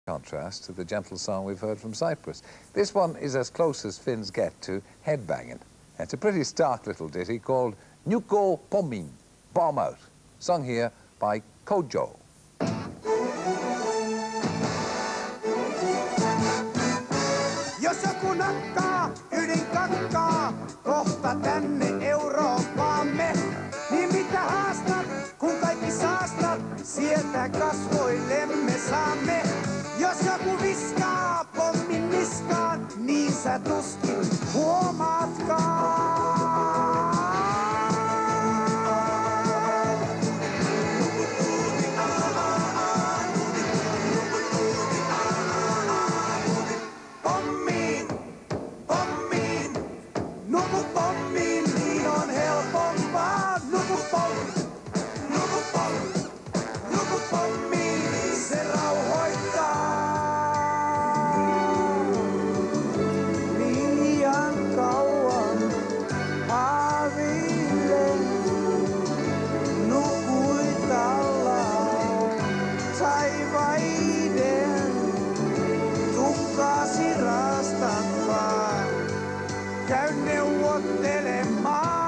Contrast to the gentle song we've heard from Cyprus. This one is as close as Finns get to headbanging. It's a pretty stark little ditty called Nuko Pomin, Bomb Out, sung here by Kojo. Jos joku nakkaa ydinkakkaa kohta tänne Eurooppaamme, niin mitä haastat, kun kaikki saastat, sieltä kasvoillemme saamme. Jos joku viskaa pommin niskaan, niin sä tuskin huomaatkaan. Pommiin, pommiin, nuku pommiin, niin on helpompaa. Nuku pommiin, nuku pommiin, nuku pommiin, se rauhoittaa. Liian kauan haaveillen nukuit alla taivaiden. Tukkaasi raastat vaan, käy neuvottelemaan.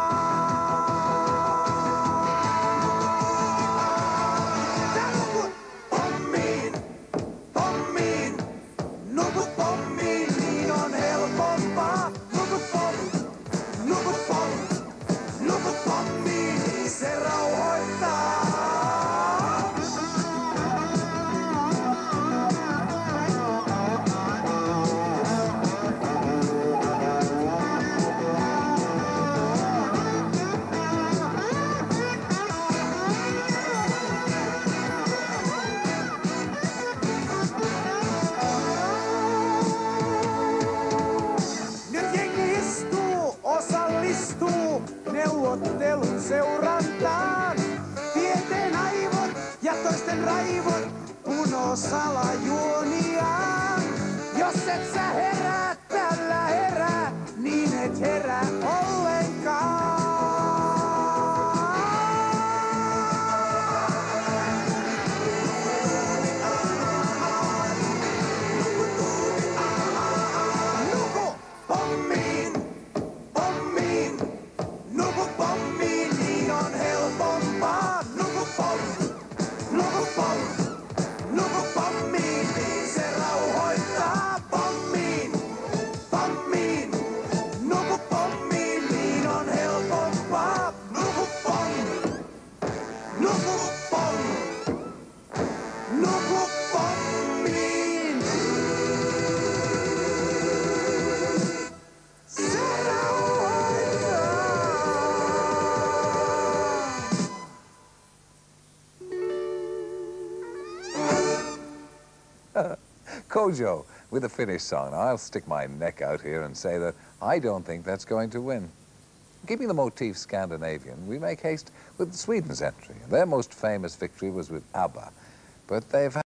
Tää nukut pommiin, pommiin, nukut pommiin, niin on helpompaa. Nukut pommiin, nukut pommiin, nukut pommiin, se rauhoittaa. Osallistuu neuvottelun seurantaan. Tieteen aivot ja toisten raivot punoo salajuoniaan. Jos et sä herää tällä herää, niin et herää ollenkaan. Nuku pommiin. Nuku pommiin, niin on helpompaa. Nuku pommiin, nuku pommiin, nuku pommiin, se rauhoittaa. Pommiin, pommiin, nuku pommiin, niin on helpompaa. Nuku pommiin, nuku pommiin, nuku pommiin. Se Kojo with a Finnish song. Now, I'll stick my neck out here and say that I don't think that's going to win. Keeping the motif Scandinavian, we make haste with Sweden's entry. Their most famous victory was with ABBA, but they've had